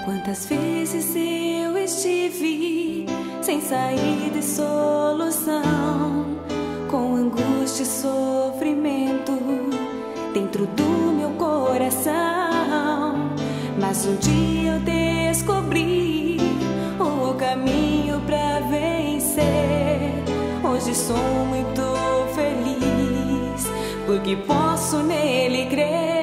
Quantas vezes eu estive sem saída e solução, com angústia e sofrimento dentro do meu coração. Mas um dia eu descobri o caminho pra vencer. Hoje sou muito feliz porque posso nele crer.